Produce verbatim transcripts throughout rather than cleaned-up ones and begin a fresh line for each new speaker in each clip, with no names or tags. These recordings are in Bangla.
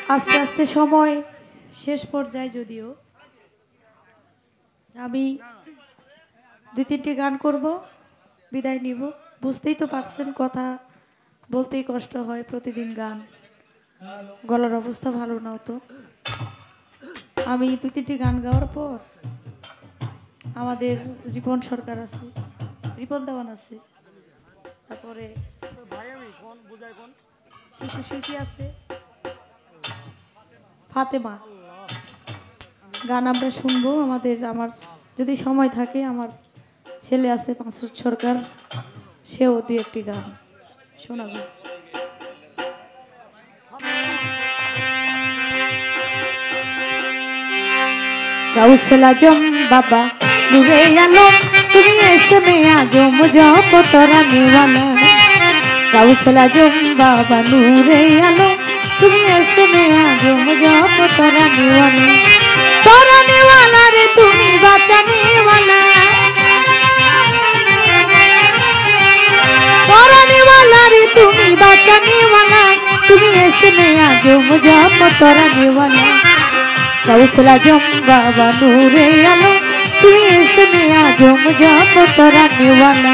আস্তে আস্তে সময় শেষ পর্যায়ে যদিও আমি দুই তিনটি গান করব, বিদায় নিব। বুঝতেই তো পারছেন কথা বলতেই কষ্ট হয়, প্রতিদিন গান, গলার অবস্থা ভালো না তো। আমি দুই তিনটি গান গাওয়ার পর আমাদের রিপন সরকার আছে, রিপন দেওয়ান আছে, তারপরে শিশু শিল্পী আছে ফাতেমা, গান আমরা শুনবো। আমাদের আমার যদি সময় থাকে আমার ছেলে আছে মাসুদ সরকার, সেও দু একটি গান শোনাবে। গাউসুল আজম বাবা নূরে আলম তুমি এসমে আজম জপ তোরা নিওয়ালা। গাউসুল আজম বাবা নূরে আলম তুমি এসমে আজম জপ তোরা নিওয়ালা। তোরা নিওয়ালা রে তুমি বাঁচা নিওয়ালা, তোরা নিওয়ালা রে তুমি বাঁচা নিওয়ালা, তুমি এসমে আজম জপ তোরা নিওয়ালা। গাউসুল আজম বাবা নূরে আলম তুমি এসমে আজম জপ তোরা নিওয়ালা।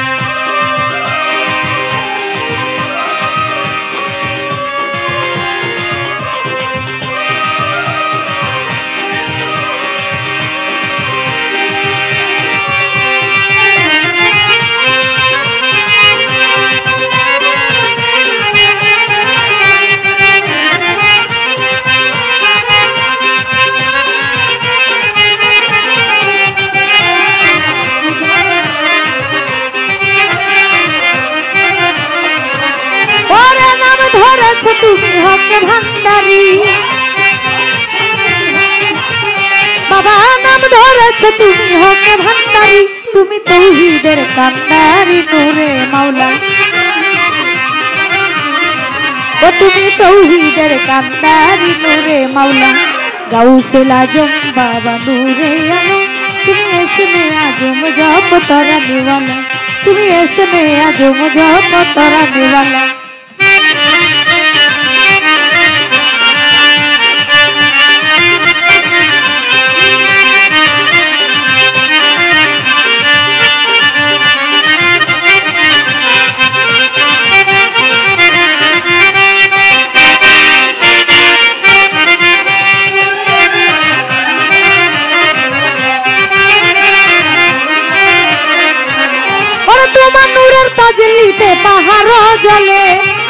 তুমি হক ভান্ডারি বাবা নাম ধরেছ, তুমি হক ভান্ডারি, তুমি তৌহিদের কান্ডারি নূরে মাওলা। ও তুমি তৌহিদের কান্ডারি নূরে মাওলা। গাউসুল আজম বাবা নূরে আলম তুমি এসমে আজম জপ তোরা নিওয়ালা, তুমি এসমে আজম জপ তোরা নিওয়ালা। তাজলিতে পাহাড় জলে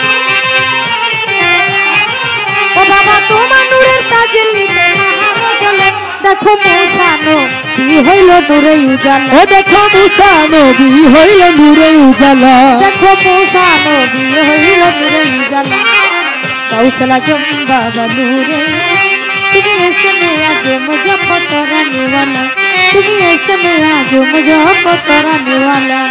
ও বাবা তোমার নূরের তাজলিতে পাহাড় জলে। দেখো মুসা নবী হইল নূরে উজালা, ও দেখো মুসা নবী হইল নূরে উজালা, দেখো মুসা নবী হইল নূরে উজালা। গাউসুল আজম বাবা নূরে তুমি এসমে আজম জপ তোরা নিওয়ালা, তুমি এসমে আজম জপ তোরা নিওয়ালা।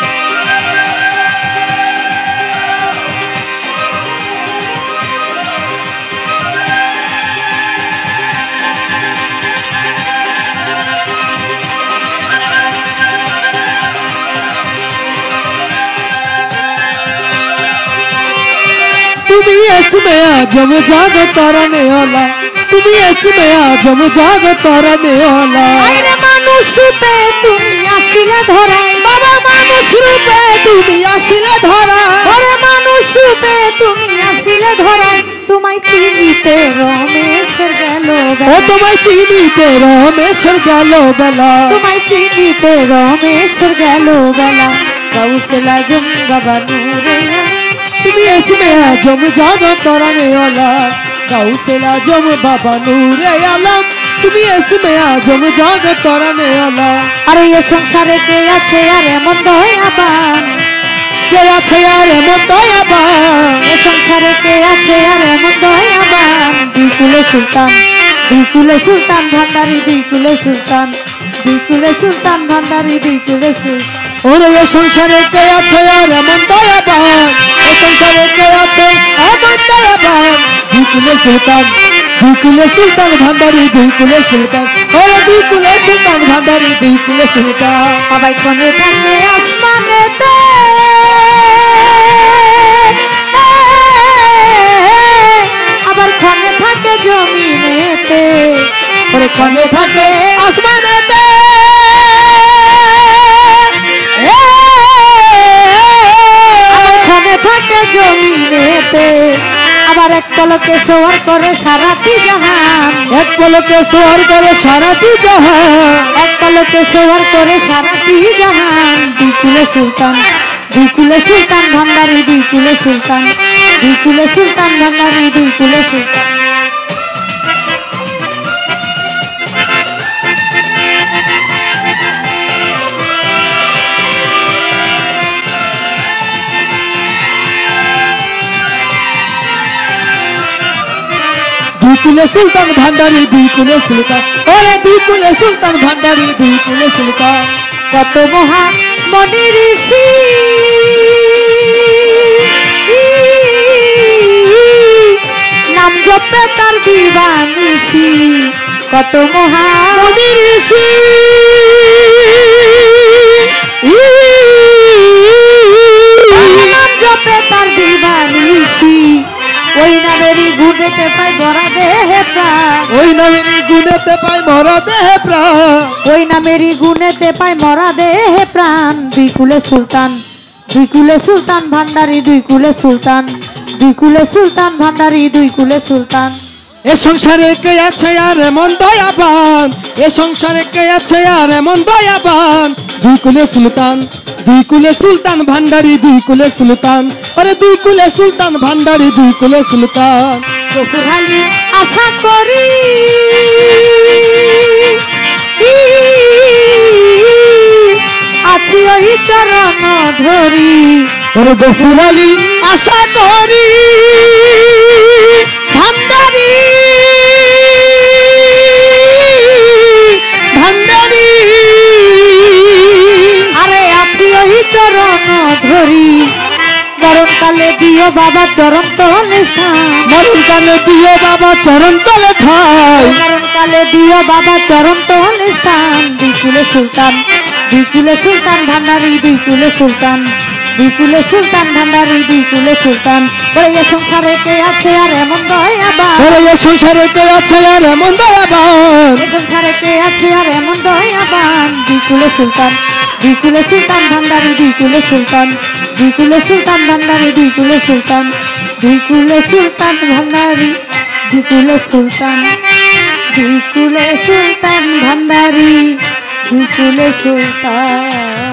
তুমি এসমে আজম জাগ তোরা নেওয়ালা, তুমি এসমে আজম জাগ তোরা নেওয়ালা। আরে মানুষ রূপে তুমি আসিলে ধরা বাবা, মানুষ রূপে তুমি আসিলে ধরা, আরে মানুষ রূপে তুমি আসিলে ধরা। তোমায় চিনিতে রমেশ্বর গেল বেলা, ও তোমায় চিনিতে রমেশ্বর গেল বেলা, তোমায় চিনিতে রমেশ্বর গেল বেলা। গাউসুল আজম বাবা নূরে তুমি এসমে আজম জাগ তোরা নেওয়ালা। গাউসুল আজম বাবা নূরে আলম তুমি এসমে আজম জাগ তোরা নেওয়ালা। আরে এ সংসারে কে আছে আর এমন দয়াবান, কে আছে আর এমন দয়াবান, এ সংসারে কে আছে আর এমন দয়াবান। দুইকুলে সুলতান, দুইকুলে সুলতান ভান্ডারি, দুইকুলে সুলতান, দুইকুলে সুলতান ভান্ডারি, দুইকুলে সুলতান। ওরে এ সংসারে কে আছে আর এমন দয়াবান, এ সংসারে কে আছে এমন দয়াবান। দুইকুলে সুলতান, দুইকুলে সুলতান ভান্ডারি, দুইকুলে সুলতান, ওরে দুইকুলে সুলতান ভান্ডারি, দুইকুলে সুলতান। সবাই কোনে থাকে আসমানেতে আবার ক্ষণে
রাতে আবার এক পলকে সোয়ার করে সারাটি জাহান
এক পলকে সোয়ার করে সারাটি জাহান
এক পলকে সোয়ার করে সারাটি জাহান দুই কুলে সুলতান দুই কুলে সুলতান ভান্ডারি দুই কুলে সুলতান দুই কুলে সুলতান ভান্ডারি দুই কুলে সুলতান
দুই কুলে সুলতান ভান্ডারি দুই কুলে সুলতান ওরে দুই কুলে সুলতান ভান্ডারি দুই কুলে সুলতান
কত মহা মনি ঋষি নাম জপে তার দিবানিশি কত মহা
মনি ঋষি
নাম জপে তার দিবানিশি ওই নামেরই গুণেতে পাই মরা দেহে প্রাণ
ওই নামেরই গুণেতে পাই মরা দেহে প্রাণ
ওই নামেরই গুণেতে পাই মরা দেহে প্রাণ দুই কুলে সুলতান দুই কুলে সুলতান ভান্ডারি দুই কুলে সুলতান দুই কুলে সুলতান ভান্ডারি দুই কুলে সুলতান
এ সংসারে কে আছে আর এমন দয়াবান এ সংসারে কে আছে আর এমন দয়াবান দুই কুলে সুলতান দুই কুলে সুলতান ভান্ডারি দুই কুলে সুলতান আরে দুই কুলে সুলতান ভান্ডারি দুই কুলে সুলতান
চোখখালি আশা করি আছি ওই চরণ ধরি
ওরে গফুর আলী আশা করি ভান্ডারি ভান্ডারি
আরে আছি ওই চরণ ধরি মরণ কালে দিও বাবা চরণ তলে স্থান
মরণ কালে দিও বাবা চরণ তলে ঠাই
মরণ কালে দিও বাবা চরণ তলে স্থান দুই কুলে সুলতান দুই কুলে সুলতান ভান্ডারি দুই কুলে সুলতান দুই কুলে সুলতান ভান্ডারি দুই কুলে সুলতান ওরে এ সংসারে কে আছে আর এমন দয়াবান
ওরে এ সংসারে কে আছে আর এমন দয়াবান
এ সংসারে কে আছে আর এমন দয়াবান দুই কুলে সুলতান দুই কুলে সুলতান ভান্ডারি দুই কুলে সুলতান দুই কুলে সুলতান ভান্ডারি দুই কুলে সুলতান দুই কুলে সুলতান ভান্ডারি দুই কুলে সুলতান দুই কুলে সুলতান ভান্ডারি দুই কুলে সুলতান।